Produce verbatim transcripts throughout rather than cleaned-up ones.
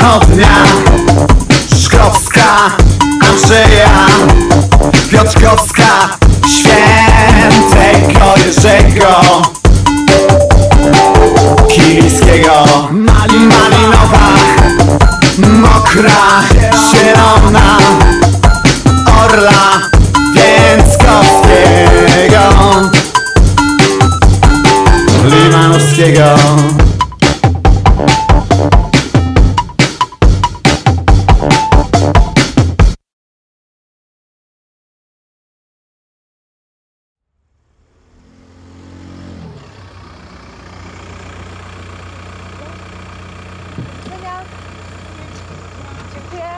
Zachodnia, Szkowska, Andrzeja, Piotrkowska, Świętego Jerzego, Kiliskiego, Malinowa, Mokra, Zielona, Orla, Więckowskiego, Limanowskiego. Dziękuję.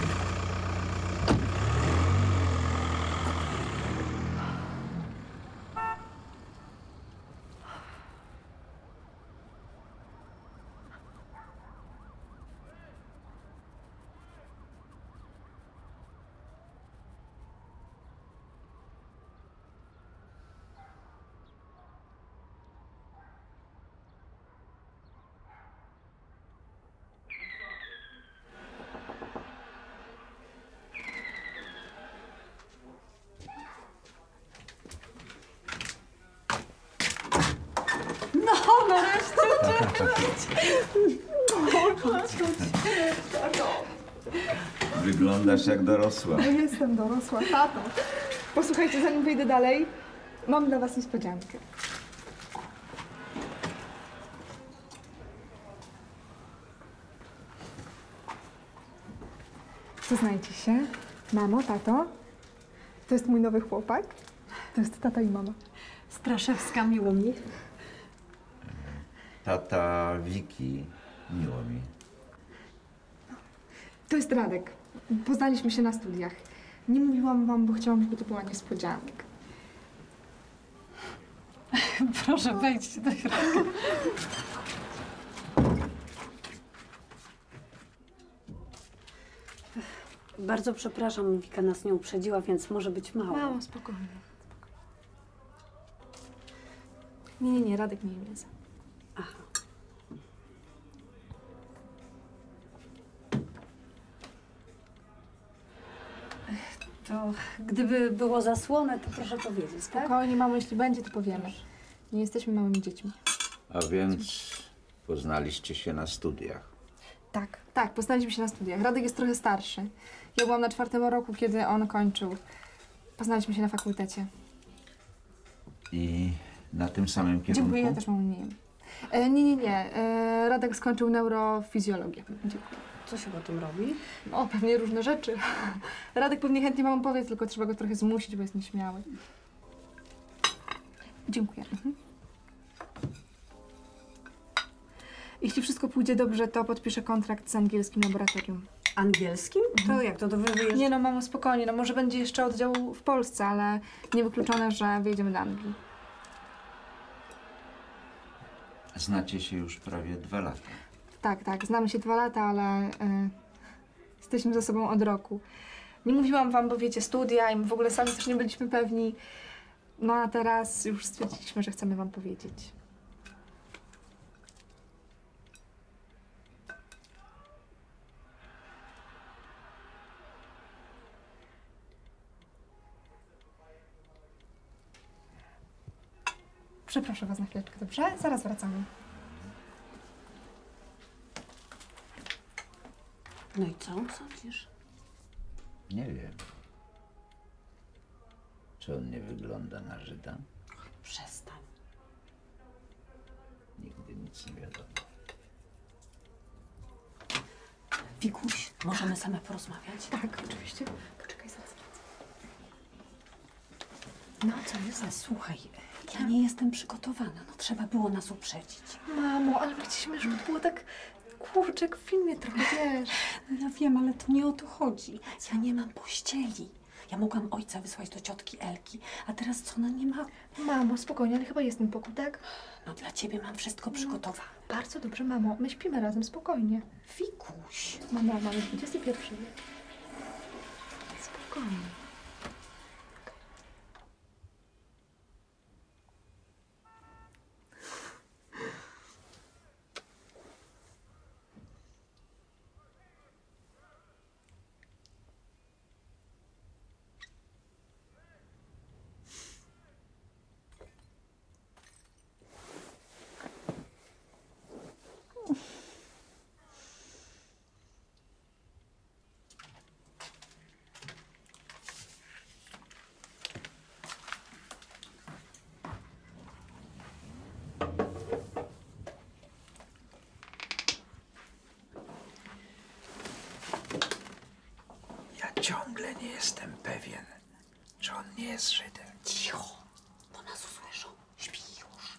No, nareszcie Wyglądasz jak dorosła. No jestem dorosła, tato. Posłuchajcie, zanim wyjdę dalej, mam dla was niespodziankę. Przyznajcie się, mamo, tato, to jest mój nowy chłopak. To jest tata i mama. Straszewska, miło mi. Tata Wiki, miło mi. To jest Radek. Poznaliśmy się na studiach. Nie mówiłam wam, bo chciałam, żeby to była niespodzianka. Proszę, wejdźcie do środka. Bardzo przepraszam, Wika nas nie uprzedziła, więc może być mało. Mało, spokojnie. Nie, nie, nie, Radek nie jest. Aha. To gdyby było zasłonę, to proszę powiedzieć, tak? Spokojnie, mamo, jeśli będzie, to powiemy. Nie jesteśmy małymi dziećmi. A więc poznaliście się na studiach. Tak, tak, poznaliśmy się na studiach. Radek jest trochę starszy. Ja byłam na czwartym roku, kiedy on kończył. Poznaliśmy się na fakultecie. I na tym samym kierunku? Dziękuję, ja też mam mniej. E, nie, nie, nie. E, Radek skończył neurofizjologię. Dziękuję. Co się o tym robi? O, pewnie różne rzeczy. Radek pewnie chętnie wam powie, tylko trzeba go trochę zmusić, bo jest nieśmiały. Dziękuję. Mhm. Jeśli wszystko pójdzie dobrze, to podpiszę kontrakt z angielskim laboratorium. Angielskim? To jak to? To wy wyjeżdżacie? Nie no, mamo, spokojnie. No może będzie jeszcze oddział w Polsce, ale niewykluczone, że wyjedziemy do Anglii. Znacie się już prawie dwa lata. Tak, tak. Znamy się dwa lata, ale y, jesteśmy ze sobą od roku. Nie mówiłam wam, bo wiecie, studia i my w ogóle sami też nie byliśmy pewni. No a teraz już stwierdziliśmy, że chcemy wam powiedzieć. Przeproszę was na chwileczkę, dobrze? Zaraz wracamy. No i co sądzisz? Nie wiem. Czy on nie wygląda na Żyda? Przestań. Nigdy nic nie wiadomo. Wikuś, możemy same porozmawiać? Tak, oczywiście. Poczekaj, zaraz wracam. No co jest? Słuchaj, ja nie jestem przygotowana. No trzeba było nas uprzedzić. Mamo, ale chcieliśmy, żeby to było tak kurczę, jak w filmie trochę, wiesz. No ja wiem, ale to nie o to chodzi. Ja nie mam pościeli. Ja mogłam ojca wysłać do ciotki Elki, a teraz co, ona nie ma... Mamo, spokojnie, ale chyba jest ten pokój, tak? No dla ciebie mam wszystko przygotowane. Bardzo dobrze, mamo. My śpimy razem, spokojnie. Wikuś. Mamo, mamy dwudziesty pierwszy wiek. Spokojnie. Ciągle nie jestem pewien, czy on nie jest Żydem. Cicho, bo nas usłyszą. Śpi już.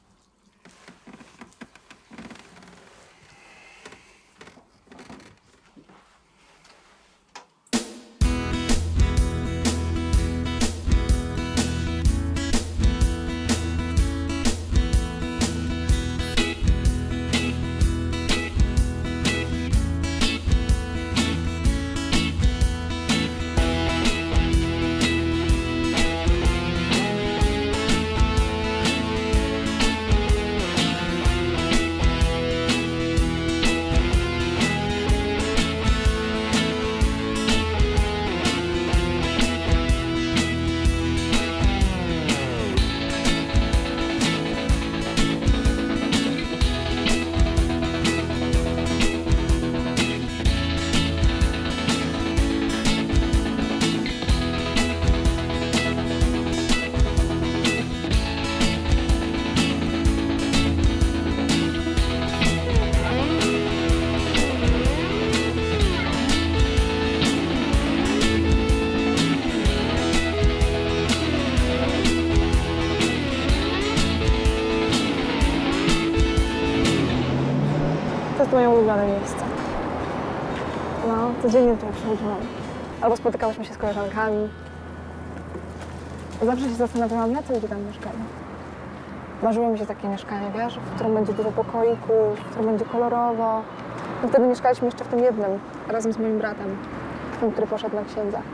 To jest moje ulubione miejsce. No, codziennie tu przychodziłam. Albo spotykałyśmy się z koleżankami. Zawsze się zastanawiałam, na co ludzie tam mieszkają. Marzyło mi się takie mieszkanie, wiesz, w którym będzie dużo pokoików, w którym będzie kolorowo. I wtedy mieszkaliśmy jeszcze w tym jednym, razem z moim bratem, tym, który poszedł na księdza.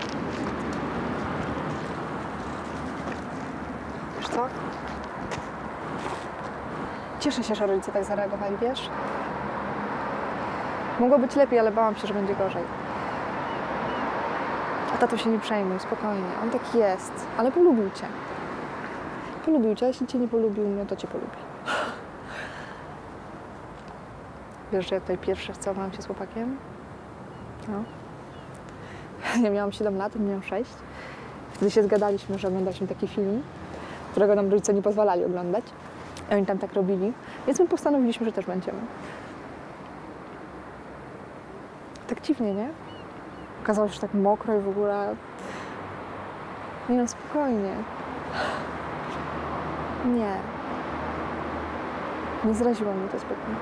Wiesz co? Cieszę się, że rodzice tak zareagowali, wiesz? Mogło być lepiej, ale bałam się, że będzie gorzej. A tato się nie przejmuj, spokojnie. On taki jest, ale polubił cię. Polubił cię, a jeśli cię nie polubił, no to cię polubi. Wiesz, że ja tutaj pierwszy wcałowałam się z chłopakiem? No. Ja miałam siedem lat, on miał sześć. Wtedy się zgadaliśmy, że oglądaliśmy taki film, którego nam rodzice nie pozwalali oglądać. I oni tam tak robili, więc my postanowiliśmy, że też będziemy. Tak dziwnie, nie? Okazało się, że tak mokro i w ogóle... Nie no, spokojnie. Nie. Nie zraziło mnie to zbytnio.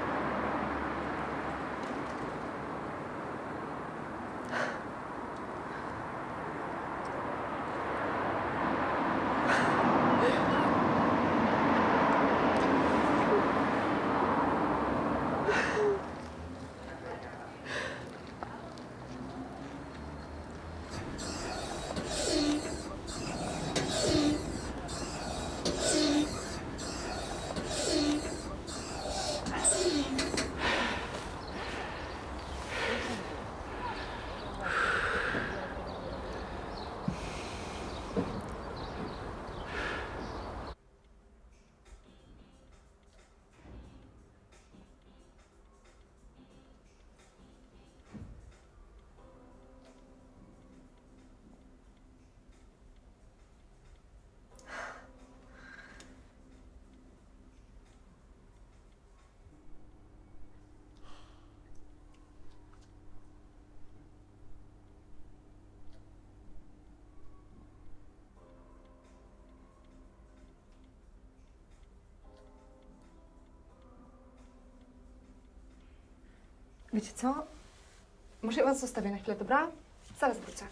Wiecie co? Może was zostawię na chwilę, dobra? Zaraz wrócę.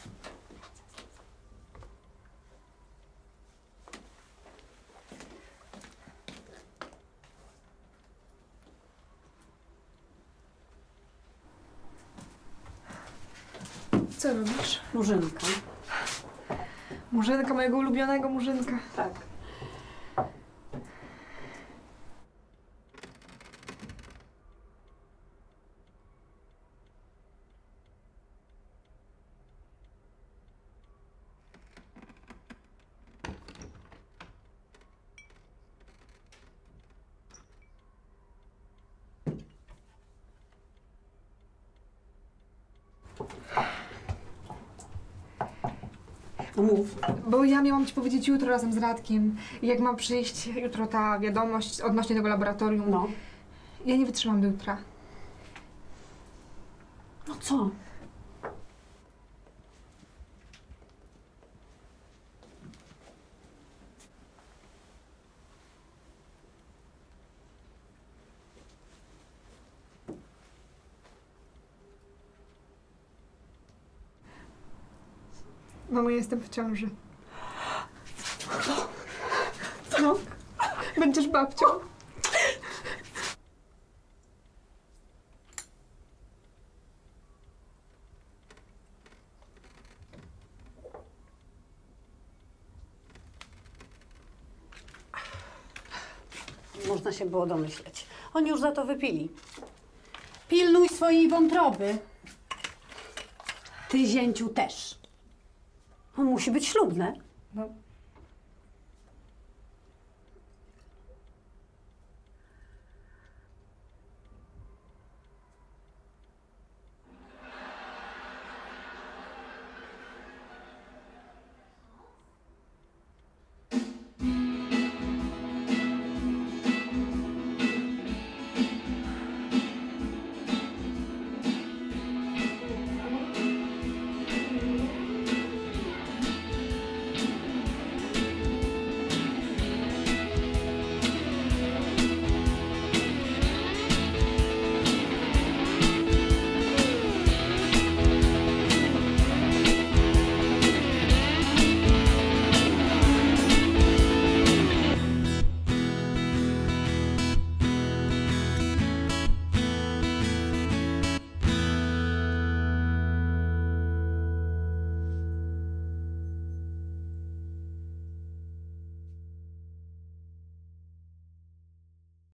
Co robisz? Murzynka. Murzynka, mojego ulubionego murzynka. Tak. No mów. Bo ja miałam ci powiedzieć jutro razem z Radkiem, jak ma przyjść jutro ta wiadomość odnośnie tego laboratorium. No. Ja nie wytrzymam do jutra. No co? Mamo, ja jestem w ciąży. Co? Będziesz babcią. Można się było domyśleć. Oni już za to wypili. Pilnuj swojej wątroby. Ty, zięciu, też. On musi być ślubny. No,